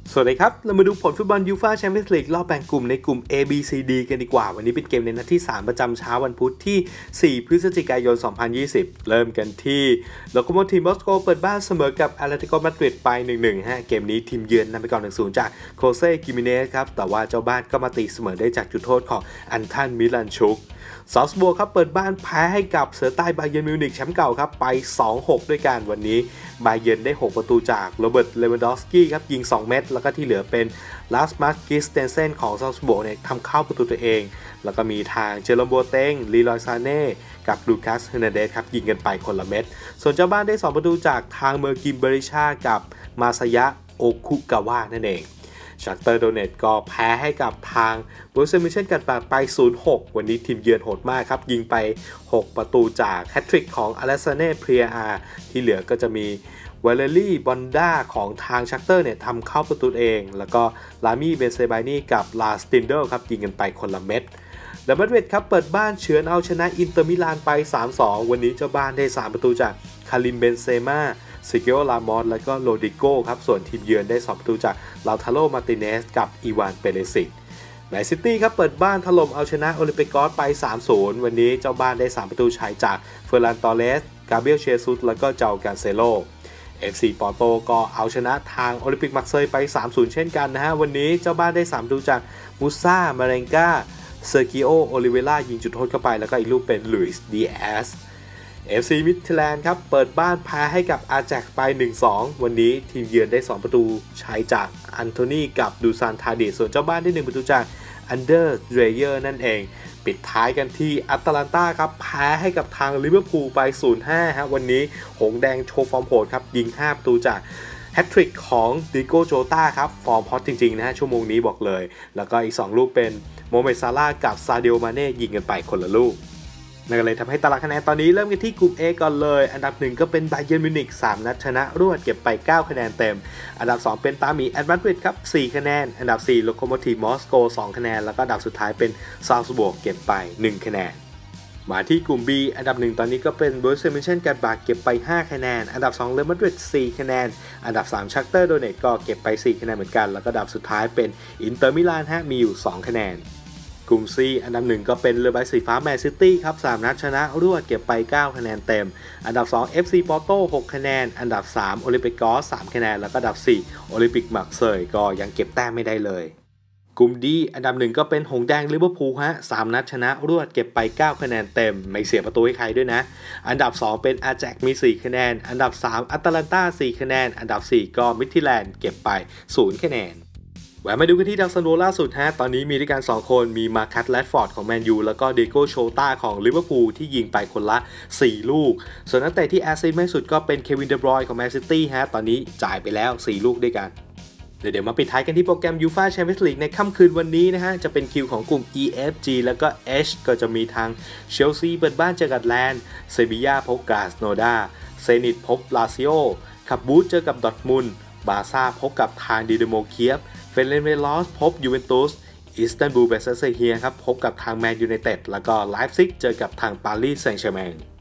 สวัสดีครับเรามาดูผลฟุตบอลยูฟ่าแชมเปี้ยนส์ลีกรอบแบ่งกลุ่มในกลุ่ม A B C D กันดีกว่าวันนี้เป็นเกมในนัดที่3ประจำเช้าวันพุธที่4พฤศจิกายน2020เริ่มกันที่โลโคโมทีฟมอสโกเปิดบ้านเสมอกับแอตเลติโกมาดริดไป 1-1 ฮะเกมนี้ทีมเยือนนำไปก่อน 1-0 จากโคเซ่กิมิเนสครับแต่ว่าเจ้าบ้านก็มาตีเสมอได้จากจุดโทษของอันทันมิลันชุกซาลซบัวร์ครับเปิดบ้านแพ้ให้กับเสือใต้บาเยิร์นมิวนิกแชมป์เก่าครับไป 2-6 ด้วยกันวันนี้บาเยิร์นได้6ประตูจากโรเบิร์ตเลวันดอฟสกี้ครับยิง2เม็ดแล้วก็ที่เหลือเป็นลาสมัสกิสเตนเซนของซาลซบัวร์เนี่ยทำเข้าประตูตัวเองแล้วก็มีทางเจอร์โรมโบเต็งลีลอยซาเน่กับลูคัสเฮอร์นันเดสครับยิงกันไปคนละเม็ดส่วนเจ้าบ้านได้2ประตูจากทางเมอร์กิมเบริชากับมาซายะโอคุกาวะนั่นเองชักเตอร์โดเนตก็แพ้ให้กับทางบรูเซมิเชนกันไป 0-6 วันนี้ทีมเยือนโหดมากครับยิงไป6ประตูจากแฮตทริกของอเลสซาเน่เพรียอาที่เหลือก็จะมีวาเลรี่บอนด้าของทางชักเตอร์เนี่ยทำเข้าประตูเองแล้วก็ลามี่เบนเซบานี่กับลาสตินเดลครับยิงกันไปคนละเม็ดเรอัลมาดริดครับเปิดบ้านเฉือนเอาชนะอินเตอร์มิลานไป 3-2 วันนี้เจ้าบ้านได้3ประตูจากคาริมเบนเซม่าซิเกโอลามอสและก็โรดิโก้ครับส่วนทีมเยือนได้2ประตูจากลาทาโรมาติเนสกับอีวานเปเรซิกแมนซิตี้ครับเปิดบ้านถล่มเอาชนะโอลิมปิกอสไป 3-0 วันนี้เจ้าบ้านได้3ประตูชัยจากเฟอร์นันตอเรสกาเบรียลเชซุสแล้วก็เจ้าการเซโลFC ปอร์โตก็เอาชนะทางโอลิมปิกมักเซยไป 3-0 เช่นกันนะฮะวันนี้เจ้าบ้านได้3ประตูจากมูซ่ามาเรงกาเซอร์กิโอโอลิเวล่ายิงจุดโทษเข้าไปแล้วก็อีกลูกเป็นลุยส์ดีแอสFC มิดแลนด์ครับเปิดบ้านแพ้ให้กับอาแจ็กไป 1-2 วันนี้ทีมเยือนได้2ประตูชัยจากอันโทนีกับดูซานทาดิส่วนเจ้าบ้านได้1ประตูจากอันเดอร์เดรเยอร์นั่นเองปิดท้ายกันที่แอตแลนตาครับแพ้ให้กับทางลิเวอร์พูลไป 0-5 ฮะวันนี้หงแดงโชว์ฟอร์มโหดครับยิง5ประตูจากแฮตทริกของดิโก้โจต้าครับฟอร์มฮอตจริงๆนะฮะชั่วโมงนี้บอกเลยแล้วก็อีก2ลูกเป็นโมเมดซาร่ากับซาเดียมาเน่ยิงกันไปคนละลูกนั่นก็เลยทำให้ตารางคะแนนตอนนี้เริ่มกันที่กลุ่ม A ก่อนเลยอันดับ1ก็เป็นบาเยิร์นมิวนิก3นัดชนะรวดเก็บไป9คะแนนเต็มอันดับ2เป็นตาหมีแอตมาดริดครับ4คะแนนอันดับ4โลโคโมทีฟมอสโก2คะแนนแล้วก็อันดับสุดท้ายเป็นซาลซบัวร์เก็บไป1คะแนนมาที่กลุ่ม B อันดับ1ตอนนี้ก็เป็นบรูเซมิเชนกันบาเก็บไป5คะแนนอันดับ2เรอัลมาดริด4คะแนนอันดับ3ชักเตอร์โดเนตก็เก็บไป4คะแนนเหมือนกันแล้วก็อันดับสุดท้ายเป็นอินเตอร์มิลานฮะมีอยู่2คะแนนกลุ่ม C อันดับ1ก็เป็นเรือใบสีฟ้าแมนซิตี้ครับ3นัดชนะรวดเก็บไป9คะแนนเต็มอันดับ2 FC ปอร์โต6คะแนนอันดับ3โอลิมปิกอส3คะแนนแล้วก็อันดับ4โอลิมปิกมักเซยก็ยังเก็บแต้มไม่ได้เลยกลุ่ม D อันดับ1ก็เป็นหงแดงลิเวอร์พูลฮะ3นัดชนะรวดเก็บไป9คะแนนเต็มไม่เสียประตูให้ใครด้วยนะอันดับ2เป็นอาแจ็กมี4คะแนนอันดับ3แอตแลนตา4คะแนนอันดับ4ก็มิดทิแลนด์เก็บไป0คะแนนแวะมาดูกันที่ดาวซันโวล่าสุดฮะตอนนี้มีด้วยกัน2คนมีมาคัตแรดฟอร์ดของแมนยูแล้วก็เดโก้โชต้าของลิเวอร์พูลที่ยิงไปคนละ4ลูกส่วนนักเตะที่แอสซิสต์มากสุดก็เป็นเควินเดบรอยน์ของแมนซิตี้ฮะตอนนี้จ่ายไปแล้ว4ลูกด้วยกันเดี๋ยวมาปิดท้ายกันที่โปรแกรมยูฟ่าแชมเปี้ยนส์ลีกในค่ำคืนวันนี้นะฮะจะเป็นคิวของกลุ่ม E F G แล้วก็ H ก็จะมีทางเชลซีเปิดบ้านเจอกับแลนด์เซบีย่าพบกับโนดาเซนิตพบลาซิโอคาบูสเจอกับดอร์ทมุนด์บาซ่าพบกับทางดินาโมเคียฟเฟเรนเวลอสพบยูเวนตุสอิสตันบูลเบซัสเซียครับพบกับทางแมนยูไนเต็ดแล้วก็ไลฟ์ซิกเจอกับทางปารีสแซงต์แชร์แมง